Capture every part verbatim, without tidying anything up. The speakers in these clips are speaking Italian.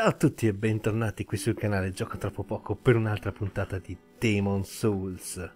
Ciao a tutti e bentornati qui sul canale Gioco Troppo Poco per un'altra puntata di Demon's Souls.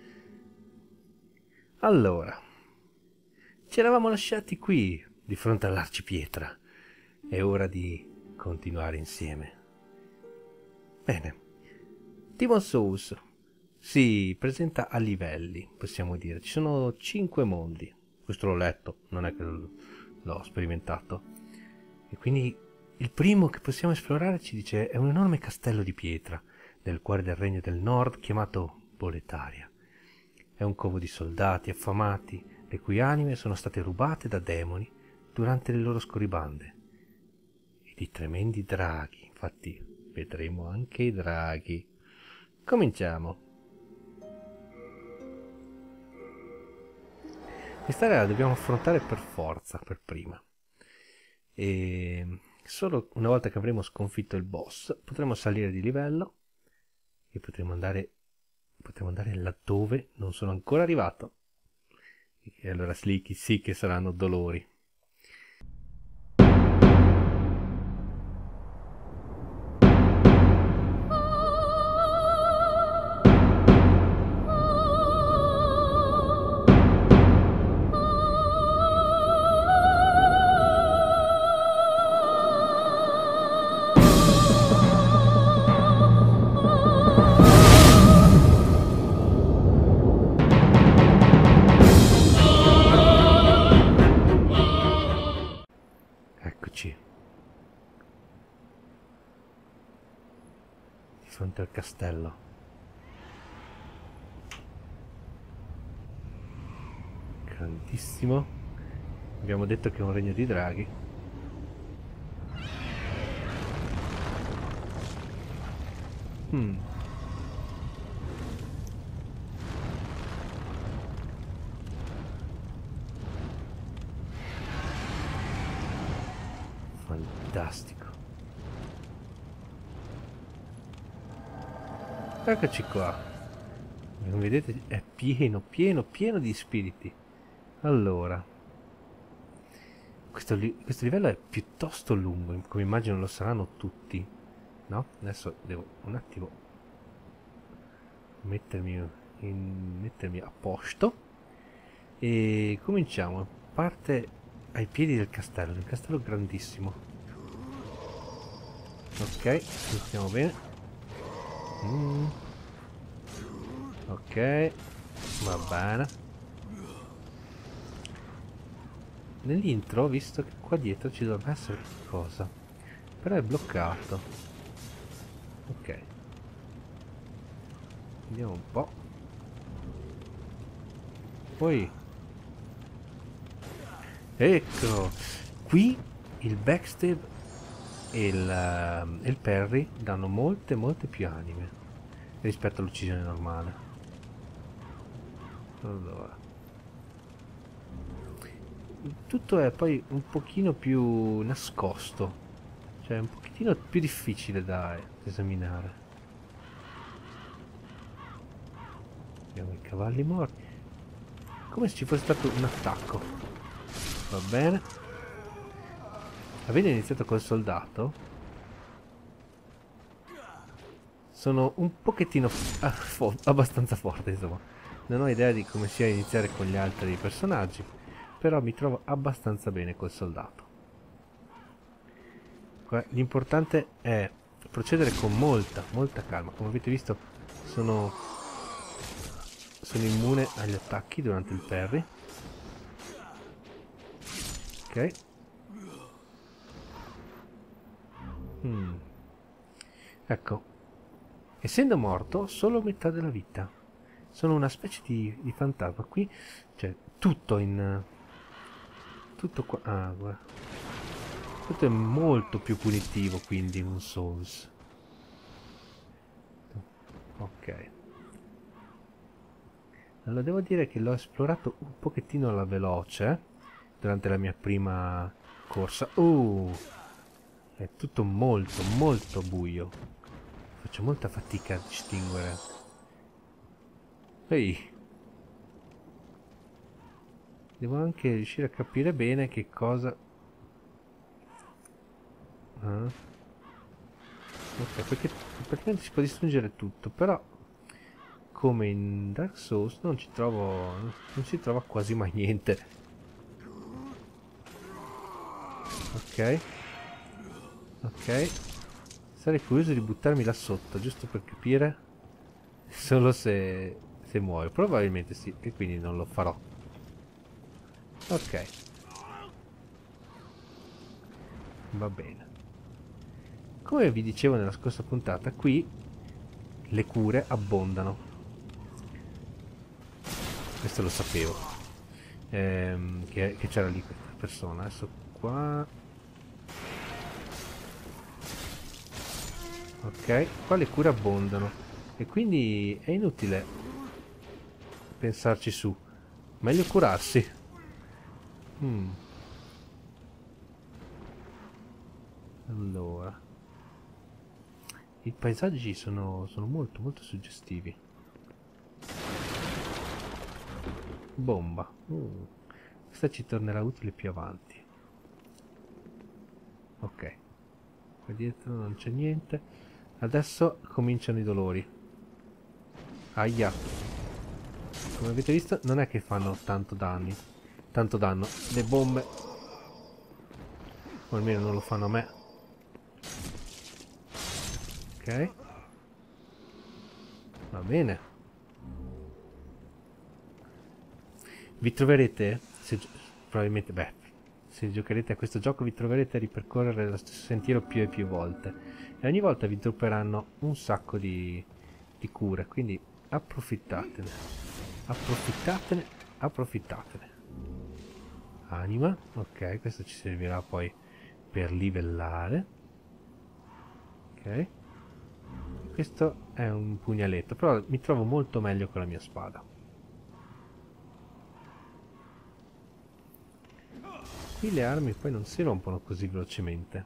Allora, ci eravamo lasciati qui, di fronte all'arcipietra. È ora di continuare insieme. Bene, Demon's Souls si presenta a livelli, possiamo dire. Ci sono cinque mondi. Questo l'ho letto, non è che l'ho sperimentato. E quindi il primo che possiamo esplorare, ci dice, è un enorme castello di pietra nel cuore del regno del nord chiamato Boletaria. È un covo di soldati affamati, le cui anime sono state rubate da demoni durante le loro scorribande. E di tremendi draghi, infatti vedremo anche i draghi. Cominciamo. Quest'area la dobbiamo affrontare per forza, per prima. E solo una volta che avremo sconfitto il boss potremo salire di livello e potremo andare potremo andare laddove non sono ancora arrivato, e allora sì, sì che saranno dolori. Eccoci di fronte al castello. Grandissimo. Abbiamo detto che è un regno di draghi. Hmm. Fantastico. Eccoci qua. Come vedete è pieno, pieno, pieno di spiriti. Allora, questo, li questo livello è piuttosto lungo, come immagino lo saranno tutti, no? Adesso devo un attimo mettermi, in, mettermi a posto e cominciamo. Parte ai piedi del castello, il castello è grandissimo. Ok, stiamo bene. Mm. Ok, va bene. Nell'intro ho visto che qua dietro ci dovrebbe essere qualcosa, però è bloccato. Ok, vediamo un po'. Poi ecco qui il backstab e il, uh, il parry danno molte molte più anime rispetto all'uccisione normale. Allora, tutto è poi un pochino più nascosto, cioè un pochettino più difficile da esaminare. Vediamo i cavalli morti, come se ci fosse stato un attacco. Va bene, avendo iniziato col soldato sono un pochettino ah, fo abbastanza forte, insomma. Non ho idea di come sia iniziare con gli altri personaggi, però mi trovo abbastanza bene col soldato. L'importante è procedere con molta, molta calma. Come avete visto sono, sono immune agli attacchi durante il parry. Ok. Hmm. Ecco, essendo morto solo metà della vita. Sono una specie di, di fantasma. Qui c'è tutto in... Tutto qua... Ah, guarda. Tutto è molto più punitivo, quindi, in un Souls. Ok. Allora, devo dire che l'ho esplorato un pochettino alla veloce durante la mia prima corsa. Uh! È tutto molto, molto buio. Faccio molta fatica a distinguere. Ehi! Devo anche riuscire a capire bene che cosa... Ah. Ok, perché praticamente si può distruggere tutto, però come in Dark Souls non ci trovo, non si trova quasi mai niente. Ok, ok, sarei curioso di buttarmi là sotto, giusto per capire solo se, se muore. Probabilmente sì, e quindi non lo farò. Ok, va bene. Come vi dicevo nella scorsa puntata, qui le cure abbondano. Questo lo sapevo, ehm, che che c'era lì questa persona. Adesso qua, ok, qua le cure abbondano e quindi è inutile pensarci su, meglio curarsi. Mm, allora, i paesaggi sono, sono molto molto suggestivi. Bomba. Uh, questa ci tornerà utile più avanti. Ok, qua dietro non c'è niente. Adesso cominciano i dolori. Aia. Come avete visto non è che fanno tanto danni. Tanto danno. Le bombe, o almeno non lo fanno a me. Ok. Va bene. Vi troverete, se, probabilmente, beh, se giocherete a questo gioco vi troverete a ripercorrere lo stesso sentiero più e più volte. E ogni volta vi dropperanno un sacco di, di cure, quindi approfittatene. Approfittatene, approfittatene. Anima, ok, questo ci servirà poi per livellare. Ok. Questo è un pugnaletto, però mi trovo molto meglio con la mia spada. Qui le armi poi non si rompono così velocemente.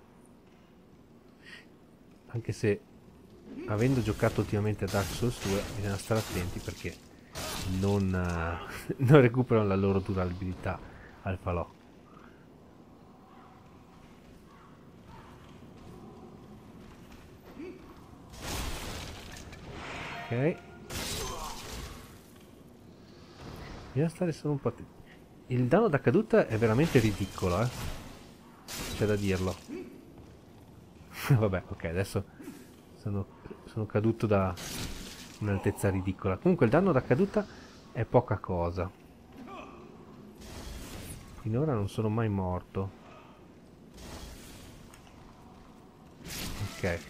Anche se, avendo giocato ultimamente a Dark Souls due, bisogna stare attenti perché non, uh, non recuperano la loro durabilità al falò. Ok. Bisogna stare solo un po' attenti. Il danno da caduta è veramente ridicolo, eh. C'è da dirlo. Vabbè, ok, adesso sono, sono caduto da un'altezza ridicola. Comunque il danno da caduta è poca cosa. Finora non sono mai morto. Ok.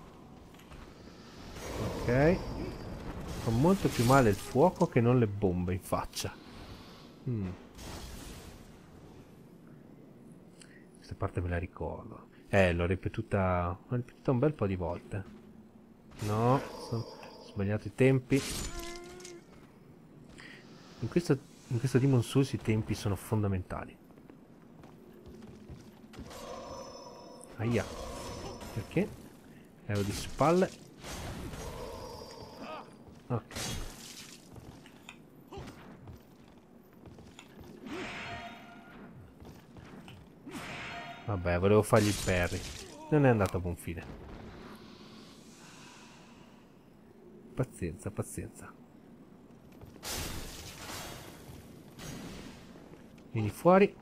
Ok. Fa molto più male il fuoco che non le bombe in faccia. Mm. Questa parte me la ricordo. Eh, l'ho ripetuta, l'ho ripetuta un bel po' di volte. No, ho sbagliato i tempi. In questo, in questo Demon Souls i tempi sono fondamentali. Aia. Perché? Ero di spalle. Ok. Vabbè, volevo fargli il parry. Non è andato a buon fine. Pazienza, pazienza. Vieni fuori.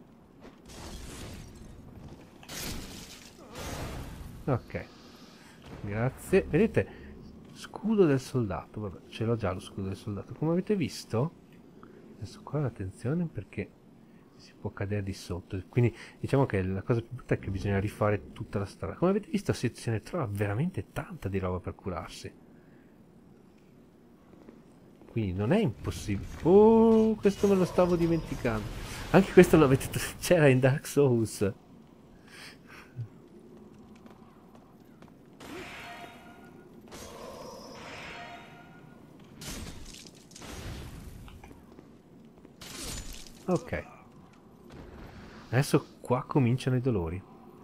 Ok. Grazie. Vedete? Scudo del soldato. Vabbè, ce l'ho già lo scudo del soldato. Come avete visto? Adesso qua attenzione perché si può cadere di sotto. Quindi diciamo che la cosa più brutta è che bisogna rifare tutta la strada. Come avete visto se, se ne trova veramente tanta di roba per curarsi. Quindi non è impossibile. Oh, questo me lo stavo dimenticando. Anche questo l'avete... c'era in Dark Souls. Ok. Adesso qua cominciano i dolori.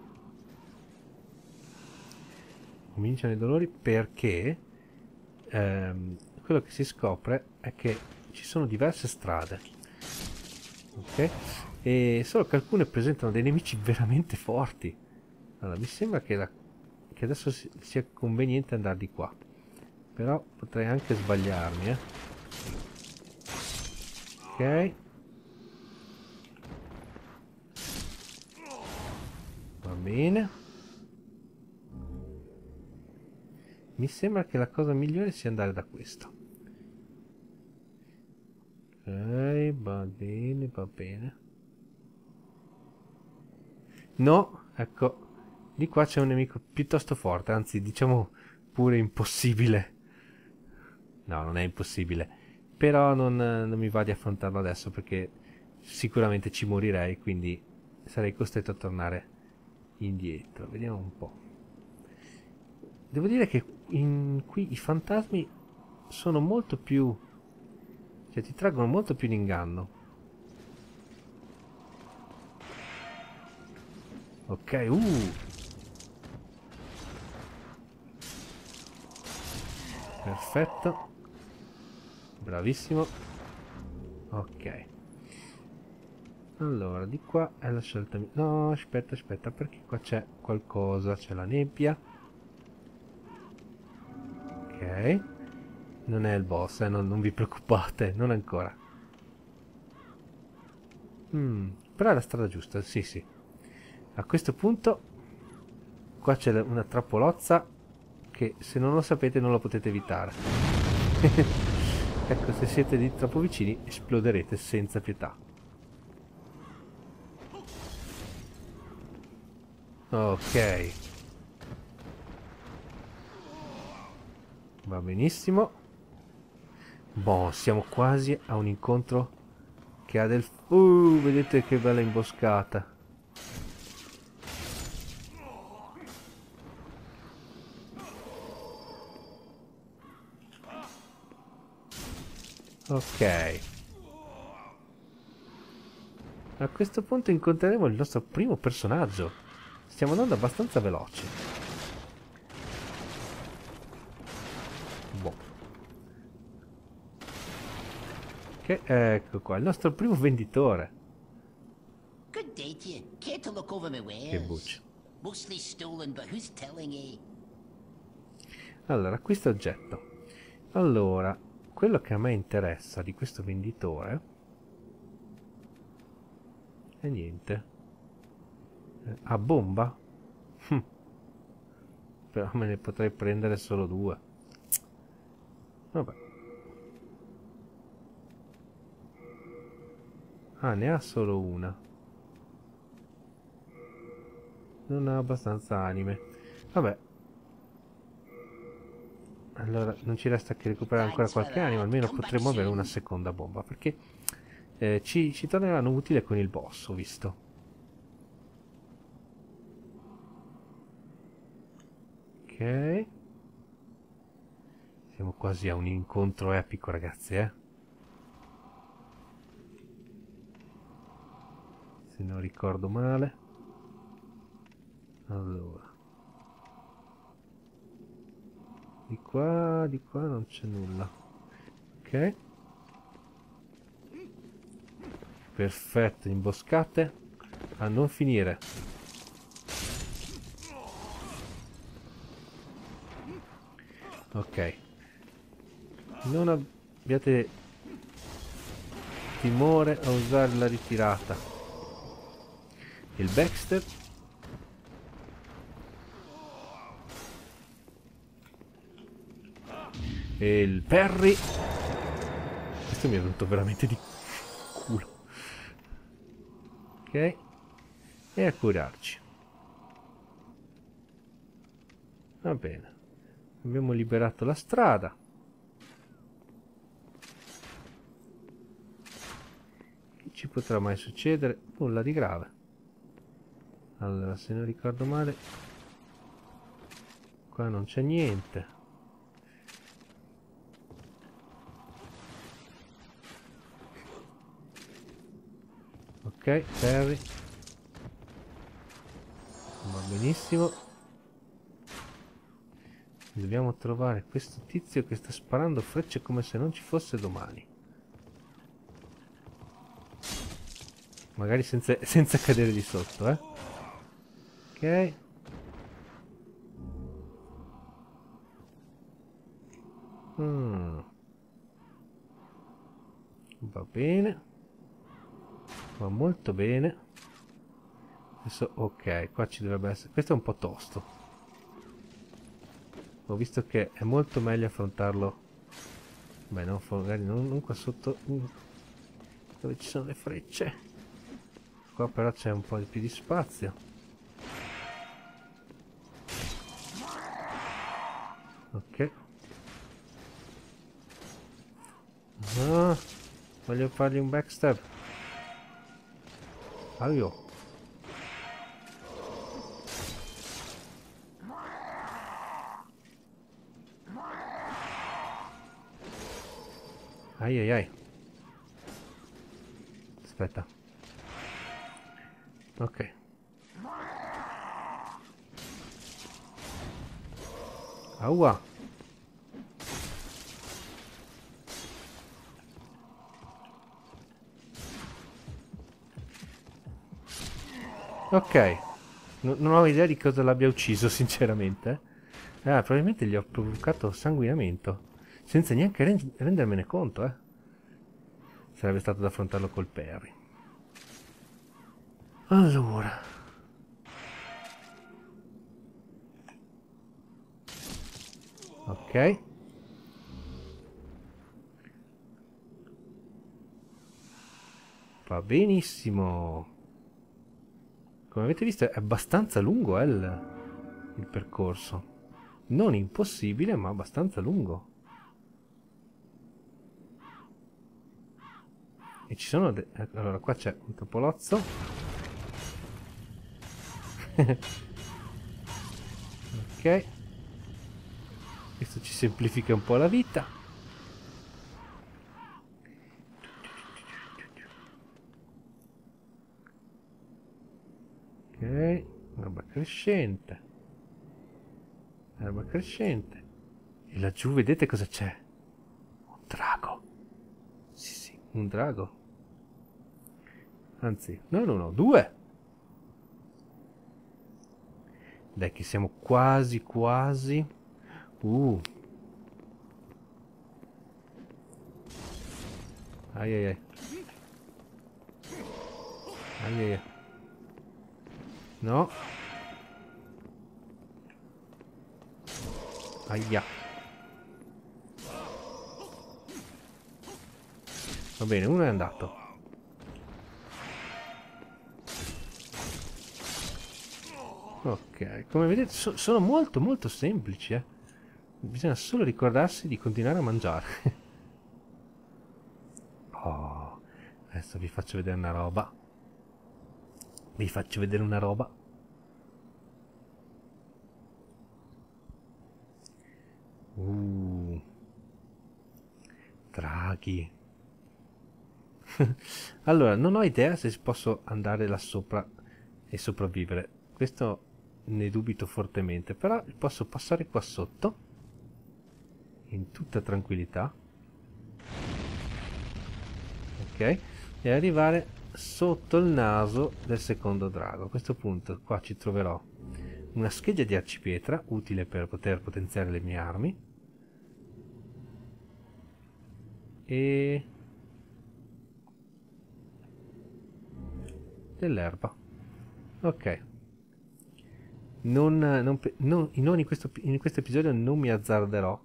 Cominciano i dolori perché ehm, quello che si scopre è che ci sono diverse strade. Ok? E solo che alcune presentano dei nemici veramente forti. Allora, mi sembra che, la, che adesso si, sia conveniente andare di qua. Però potrei anche sbagliarmi, eh. Ok. Va bene. Mi sembra che la cosa migliore sia andare da questo. Ok, va bene, va bene. No, ecco. Di qua c'è un nemico piuttosto forte, anzi diciamo pure impossibile. No, non è impossibile. Però non, non mi va di affrontarlo adesso perché sicuramente ci morirei, quindi sarei costretto a tornare indietro. Vediamo un po'. Devo dire che in, qui i fantasmi sono molto più... cioè ti traggono molto più in inganno. Ok, uh! Perfetto. Bravissimo. Ok. Allora, di qua è la scelta... No, aspetta, aspetta, perché qua c'è qualcosa. C'è la nebbia. Ok. Non è il boss, eh, non, non vi preoccupate, non ancora. Mm, però è la strada giusta, sì, sì. A questo punto, qua c'è una trappolozza che se non lo sapete non lo potete evitare. Ecco, se siete di troppo vicini esploderete senza pietà. Ok. Va benissimo. Boh, siamo quasi a un incontro che ha del... Uh, vedete che bella imboscata. Ok. A questo punto incontreremo il nostro primo personaggio. Stiamo andando abbastanza veloci. Boh. Che ecco qua, il nostro primo venditore. Good day to you. Care to look over my Che wares? buccia. Mostly stolen, but who's telling you? Allora, acquista oggetto. Allora, quello che a me interessa di questo venditore è niente. Eh, a bomba? Hm. Però me ne potrei prendere solo due. Vabbè. Ah, ne ha solo una. Non ha abbastanza anime. Vabbè. Allora non ci resta che recuperare ancora qualche anima. Almeno potremo avere una seconda bomba. Perché eh, ci, ci torneranno utile con il boss, ho visto. Ok. Siamo quasi a un incontro epico, ragazzi, eh. Se non ricordo male. Allora. Di qua, di qua non c'è nulla. Ok. Perfetto, imboscate a non finire. Ok. Non abbiate timore a usare la ritirata. Il backstep. E il parry. Questo mi è venuto veramente di culo. Ok. E a curarci. Va bene. Abbiamo liberato la strada. Che ci potrà mai succedere? Nulla di grave. Allora, se non ricordo male, qua non c'è niente. Ok, Terry. Va benissimo. Dobbiamo trovare questo tizio che sta sparando frecce come se non ci fosse domani. Magari senza, senza cadere di sotto, eh. Ok. Mm. Va bene. Va molto bene. Adesso, ok, qua ci dovrebbe essere... Questo è un po' tosto. Ho visto che è molto meglio affrontarlo... Beh, non, magari non, non qua sotto... Dove ci sono le frecce. Qua però c'è un po' di più di spazio. Ok. Ah, voglio fargli un backstab. Aio. Ai ai ai. Aspetta. Ok. Aua. Ok. No, non ho idea di cosa l'abbia ucciso, sinceramente. Ah, probabilmente gli ho provocato sanguinamento. Senza neanche ren rendermene conto, eh. Sarebbe stato da affrontarlo col parry. Allora. Ok. Va benissimo. Come avete visto è abbastanza lungo eh, il, il percorso. Non impossibile, ma abbastanza lungo. E ci sono... Allora, qua c'è un topolozzo. Ok. Questo ci semplifica un po' la vita. Ok. Roba crescente. Erba crescente. E laggiù vedete cosa c'è? Un drago. Sì, sì, un drago. Anzi, no, no, no, due. Dai che siamo quasi, quasi. Uh. Ai ai ai. Ai ai ai. No. Aia. Va bene, uno è andato. Ok, come vedete so sono molto molto semplici, eh. Bisogna solo ricordarsi di continuare a mangiare. Oh, adesso vi faccio vedere una roba. Vi faccio vedere una roba. Uh. Draghi. Allora, non ho idea se posso andare là sopra e sopravvivere. Questo ne dubito fortemente, però posso passare qua sotto in tutta tranquillità. Ok, e arrivare sotto il naso del secondo drago. A questo punto qua ci troverò una scheggia di arcipietra utile per poter potenziare le mie armi e dell'erba. Ok, non, non, non, non in, questo, in questo episodio non mi azzarderò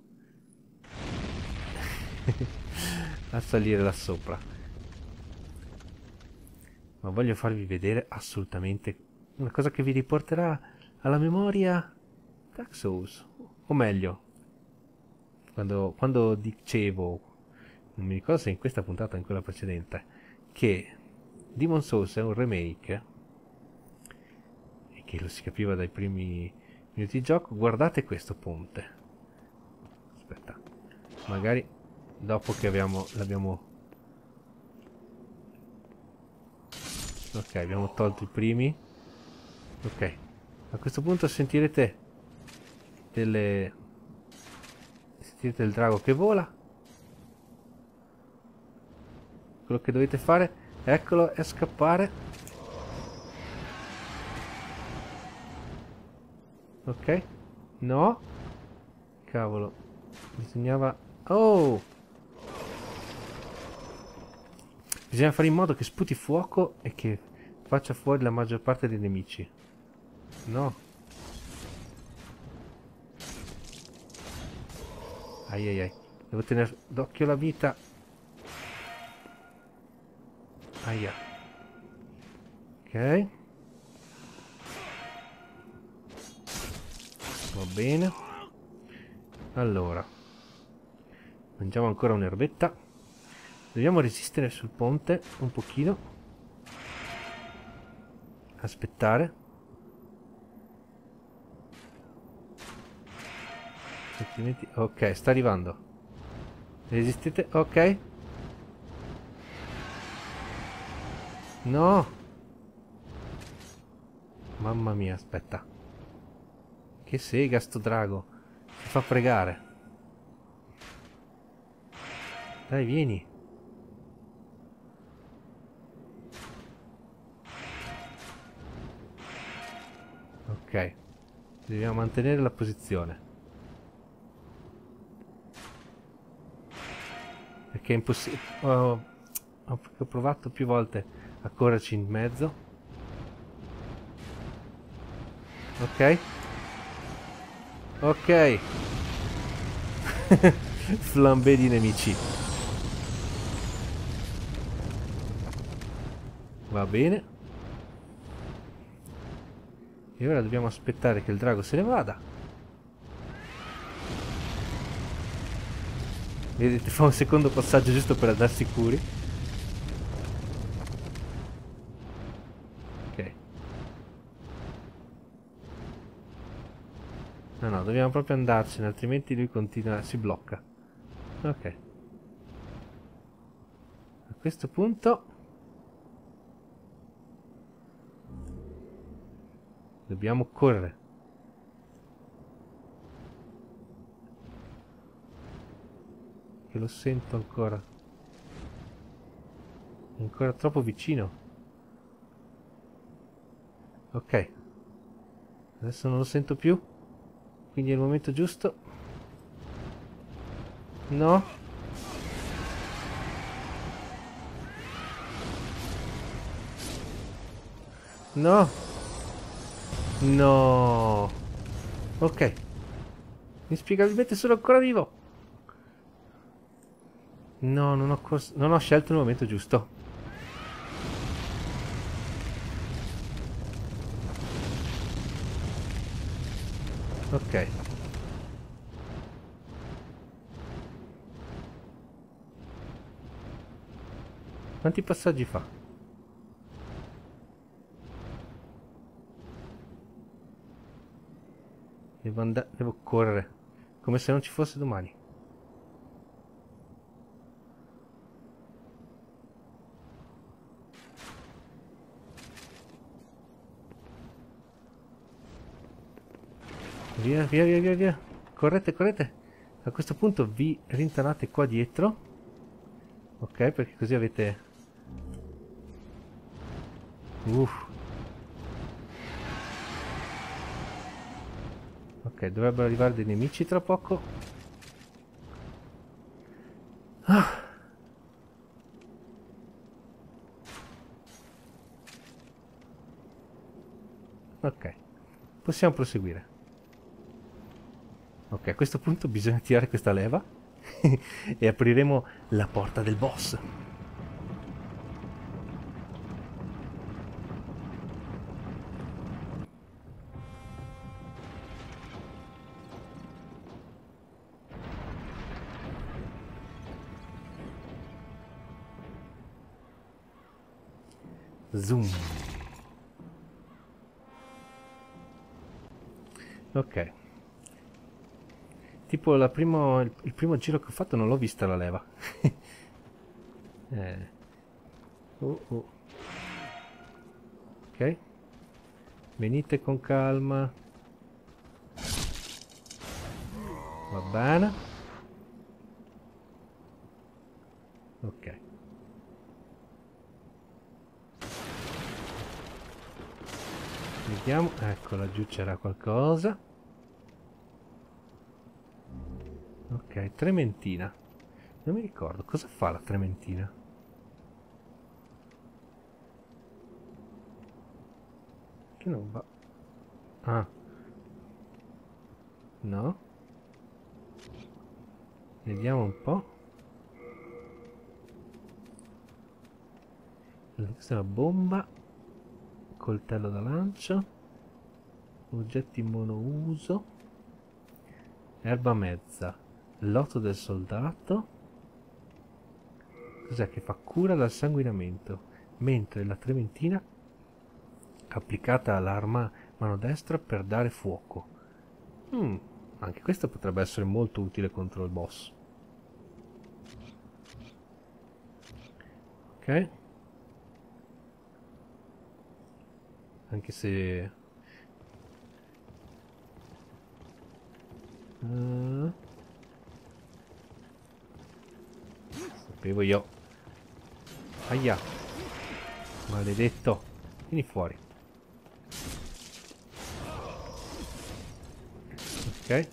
a salire là sopra, ma voglio farvi vedere assolutamente una cosa che vi riporterà alla memoria Dark Souls, o meglio, quando, quando dicevo, non mi ricordo se in questa puntata o in quella precedente, che Demon Souls è un remake e che lo si capiva dai primi minuti di gioco. Guardate questo ponte. Aspetta, magari dopo che abbiamo l'abbiamo ok, abbiamo tolto i primi. Ok, a questo punto sentirete delle sentirete il drago che vola. Quello che dovete fare, eccolo, è scappare. Ok, no, cavolo, bisognava... Oh! Bisogna fare in modo che sputi fuoco e che faccia fuori la maggior parte dei nemici. No. Ai ai ai. Devo tenere d'occhio la vita. Aia. Ok. Va bene. Allora. Mangiamo ancora un'erbetta. Dobbiamo resistere sul ponte un pochino. Aspettare. Altrimenti... Ok, sta arrivando. Resistete? Ok. No. Mamma mia, aspetta. Che sega sto drago. Si fa pregare. Dai, vieni. Ok. Dobbiamo mantenere la posizione. Perché è impossibile. Oh, ho ho provato più volte a correrci in mezzo. Ok. Ok. Flambé di nemici. Va bene. E ora dobbiamo aspettare che il drago se ne vada. Vedete, fa un secondo passaggio giusto per andare sicuri. Ok. No, no, dobbiamo proprio andarcene, altrimenti lui continua, si blocca. Ok. A questo punto dobbiamo correre. Che lo sento ancora. È ancora troppo vicino. Ok. Adesso non lo sento più. Quindi è il momento giusto. No. No. No. Ok. Inspiegabilmente sono ancora vivo. No, non ho, non ho scelto il momento giusto. Ok. Quanti passaggi fa? Devo andare, devo correre, come se non ci fosse domani. Via, via, via, via, via. Correte, correte. A questo punto vi rintanate qua dietro. Ok, perché così avete... Uff. Ok, dovrebbero arrivare dei nemici tra poco. Ah. Ok, possiamo proseguire. Ok, a questo punto bisogna tirare questa leva e apriremo la porta del boss. Zoom. Ok. Tipo la primo, il, il primo giro che ho fatto non l'ho vista la leva. eh. uh, uh. Ok. Venite con calma. Va bene. Ok. Vediamo. Ecco, laggiù c'era qualcosa. Ok, trementina. Non mi ricordo cosa fa la trementina. Che non va. Ah. No. Vediamo un po'. Questa è una bomba. Coltello da lancio. Oggetti monouso. Erba mezza. Lotto del soldato. Cos'è che fa? Cura dal sanguinamento. Mentre la trementina applicata all'arma mano destra per dare fuoco. Mm, anche questo potrebbe essere molto utile contro il boss. Ok. Anche se... Uh, sapevo io. Aia. Maledetto. Vieni fuori. Ok.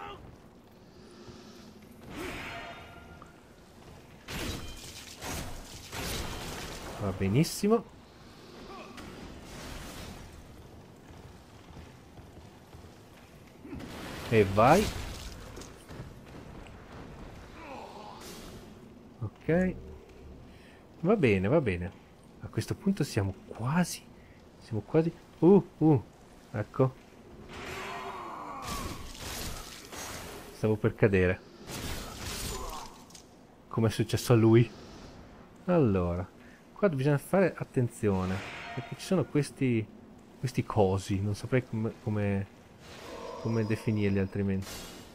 Va benissimo. E vai. Ok. Va bene, va bene. A questo punto siamo quasi. Siamo quasi. Uh, uh. Ecco. Stavo per cadere. Come è successo a lui. Allora. Qua bisogna fare attenzione. Perché ci sono questi. Questi cosi. Non saprei come. come come definirli altrimenti.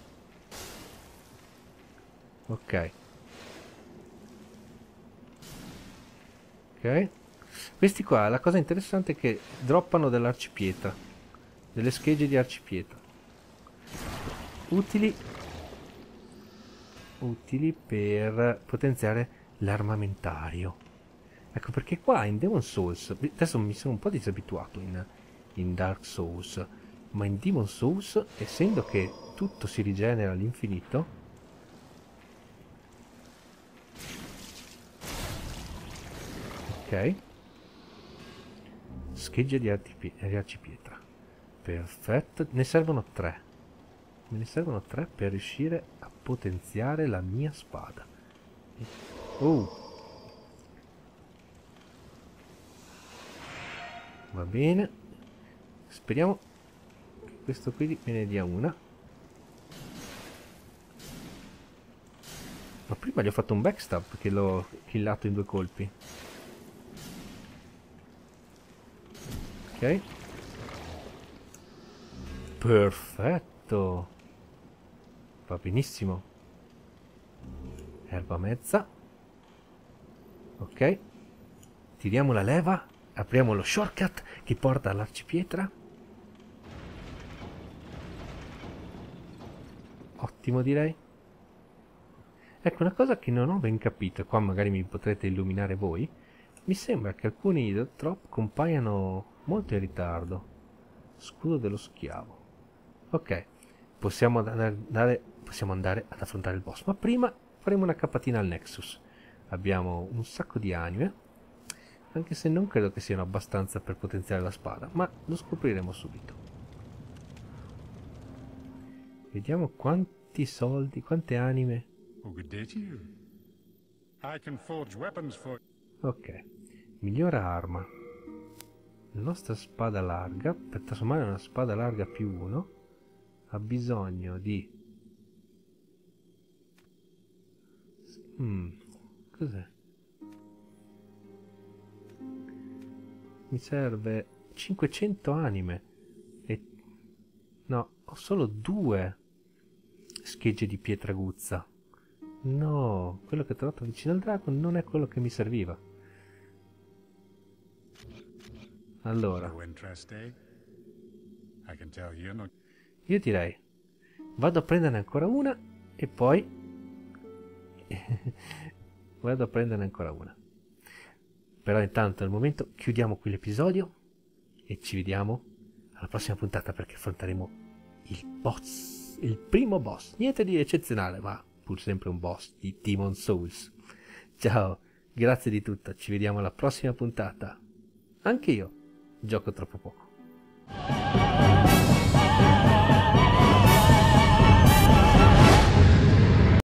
Ok. Ok. Questi qua, la cosa interessante è che droppano dell'arcipietra. Delle schegge di arcipietra. Utili. Utili per potenziare l'armamentario. Ecco perché qua in Demon Souls, adesso mi sono un po' disabituato in, in Dark Souls, ma in Demon Souls, essendo che tutto si rigenera all'infinito, ok, schegge di, di arcipietra, perfetto, ne servono tre, me ne servono tre per riuscire a potenziare la mia spada. Oh, va bene, speriamo che questo qui me ne dia una. Ma prima gli ho fatto un backstab perché l'ho killato in due colpi. Ok. Perfetto. Va benissimo. Erba mezza. Ok. Tiriamo la leva. Apriamo lo shortcut che porta all'arcipietra. Ottimo, direi. Ecco, una cosa che non ho ben capito, e qua magari mi potrete illuminare voi, mi sembra che alcuni drop compaiano molto in ritardo. Scudo dello schiavo. Ok, possiamo andare, possiamo andare ad affrontare il boss, ma prima faremo una capatina al Nexus. Abbiamo un sacco di anime, anche se non credo che siano abbastanza per potenziare la spada, ma lo scopriremo subito. Vediamo quanti soldi, quante anime. Ok, migliora arma. La nostra spada larga, per trasformare una spada larga più uno, ha bisogno di... Hmm, cos'è? Mi serve cinquecento anime. E... no, ho solo due schegge di pietra aguzza. No, quello che ho trovato vicino al drago non è quello che mi serviva. Allora, io direi, vado a prenderne ancora una e poi vado a prenderne ancora una. Però intanto al momento chiudiamo qui l'episodio e ci vediamo alla prossima puntata perché affronteremo il boss. il primo boss, niente di eccezionale, ma pur sempre un boss di Demon's Souls. Ciao, grazie di tutto, ci vediamo alla prossima puntata. Anche io gioco troppo poco.